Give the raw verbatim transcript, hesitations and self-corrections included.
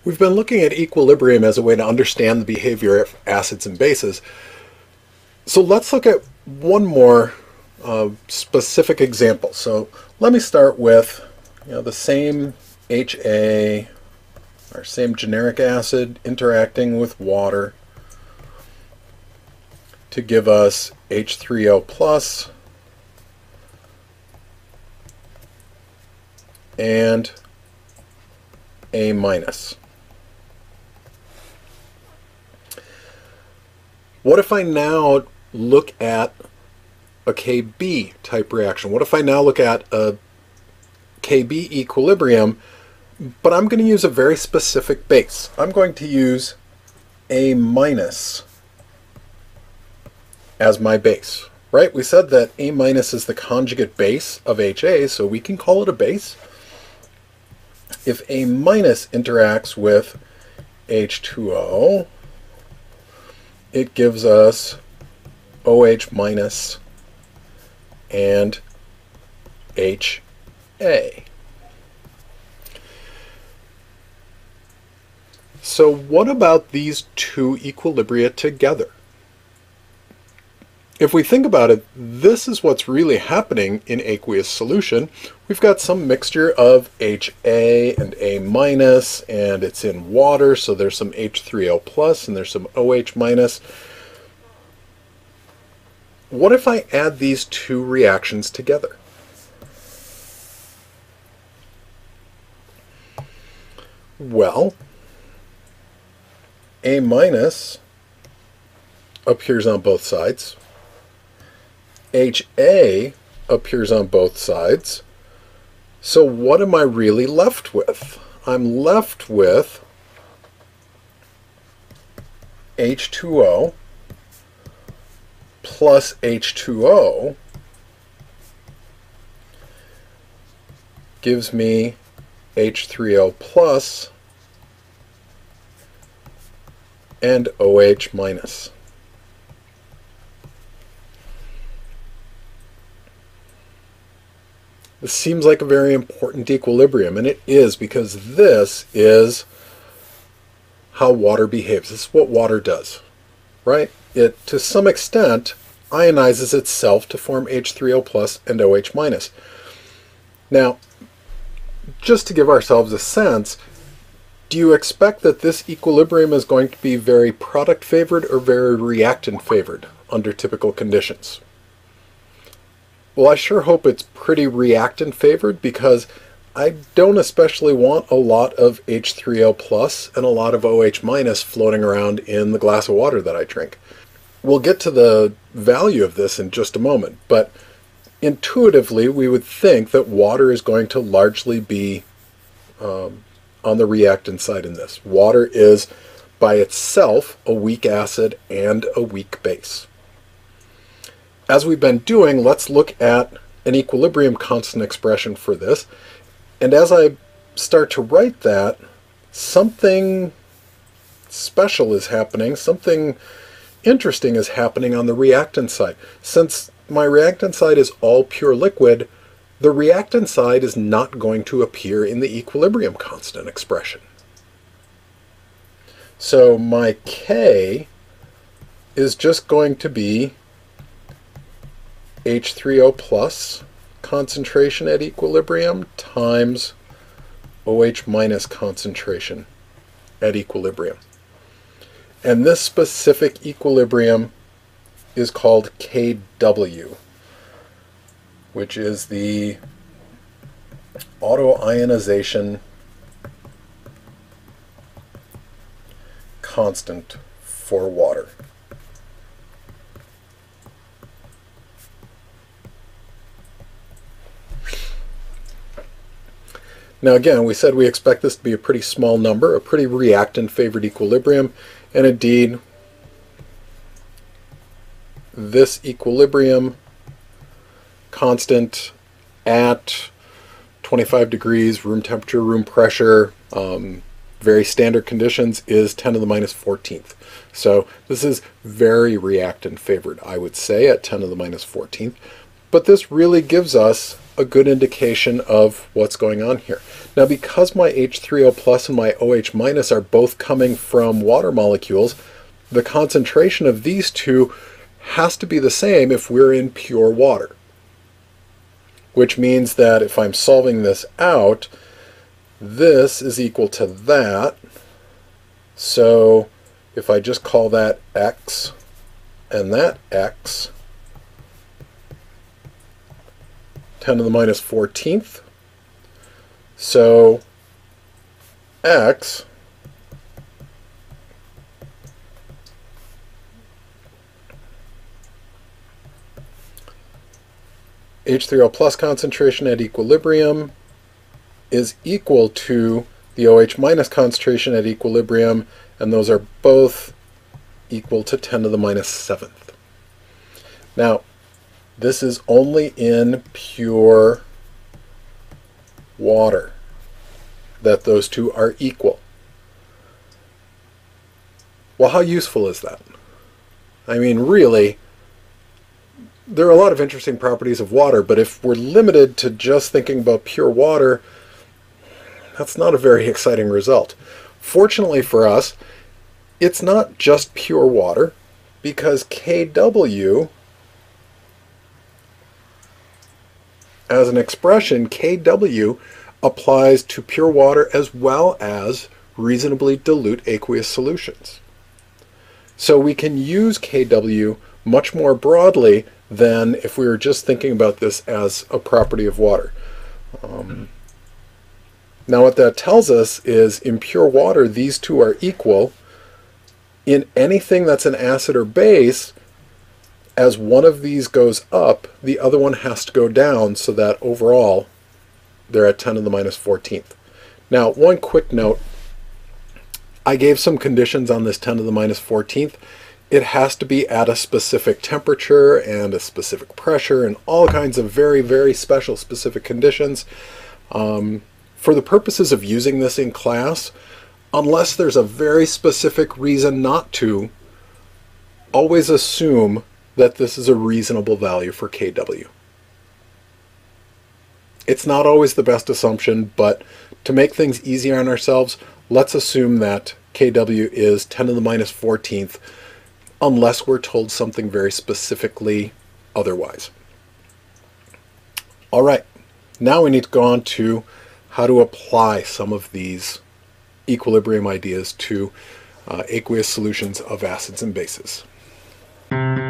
We've been looking at equilibrium as a way to understand the behavior of acids and bases. So let's look at one more uh, specific example. So let me start with you know, the same H A, our same generic acid interacting with water to give us H three O plus and A minus. What if I now look at a K B type reaction? What if I now look at a K B equilibrium, but I'm going to use a very specific base. I'm going to use A minus as my base, right? We said that A minus is the conjugate base of H A, so we can call it a base. If A minus interacts with H two O, it gives us OH minus and H A. So what about these two equilibria together? If we think about it, this is what's really happening in aqueous solution. We've got some mixture of H A and A minus, and it's in water, so there's some H three O plus and there's some OH minus. What if I add these two reactions together? Well, A minus appears on both sides. H A appears on both sides. So what am I really left with? I'm left with H two O plus H two O gives me H three O plus and OH minus. This seems like a very important equilibrium, and it is, because this is how water behaves. This is what water does, right? It, to some extent, ionizes itself to form H three O plus and OH minus. Now, just to give ourselves a sense, do you expect that this equilibrium is going to be very product favored or very reactant favored under typical conditions? Well, I sure hope it's pretty reactant favored, because I don't especially want a lot of H three O plus and a lot of OH minus floating around in the glass of water that I drink. We'll get to the value of this in just a moment, but intuitively we would think that water is going to largely be um, on the reactant side in this. Water is by itself a weak acid and a weak base. As we've been doing, let's look at an equilibrium constant expression for this. And as I start to write that, something special is happening, something interesting is happening on the reactant side. Since my reactant side is all pure liquid, the reactant side is not going to appear in the equilibrium constant expression. So my K is just going to be H three O plus concentration at equilibrium times OH minus concentration at equilibrium. And this specific equilibrium is called K W, which is the autoionization constant for water. Now again, we said we expect this to be a pretty small number, a pretty reactant-favored equilibrium, and indeed, this equilibrium constant at twenty-five degrees, room temperature, room pressure, um, very standard conditions, is ten to the minus fourteenth. So this is very reactant-favored, I would say, at ten to the minus fourteenth. But this really gives us a good indication of what's going on here. Now, because my H three O plus and my OH minus are both coming from water molecules, the concentration of these two has to be the same if we're in pure water. Which means that if I'm solving this out, this is equal to that. So if I just call that x and that x, ten to the minus fourteenth. So x H three O plus concentration at equilibrium is equal to the OH minus concentration at equilibrium, and those are both equal to ten to the minus seventh. Now, this is only in pure water that those two are equal. Well, how useful is that? I mean, really, there are a lot of interesting properties of water, but if we're limited to just thinking about pure water, that's not a very exciting result. Fortunately for us, it's not just pure water, because K W, as an expression, K W applies to pure water as well as reasonably dilute aqueous solutions. So we can use K W much more broadly than if we were just thinking about this as a property of water. Um, now what that tells us is in pure water, these two are equal. In anything that's an acid or base, as one of these goes up, the other one has to go down, so that overall they're at ten to the minus fourteenth. Now, one quick note. I gave some conditions on this ten to the minus fourteenth. It has to be at a specific temperature and a specific pressure and all kinds of very, very special specific conditions. Um, for the purposes of using this in class, unless there's a very specific reason not to, always assume that this is a reasonable value for K W. It's not always the best assumption, but to make things easier on ourselves, let's assume that K W is ten to the minus fourteenth, unless we're told something very specifically otherwise. All right, now we need to go on to how to apply some of these equilibrium ideas to uh, aqueous solutions of acids and bases.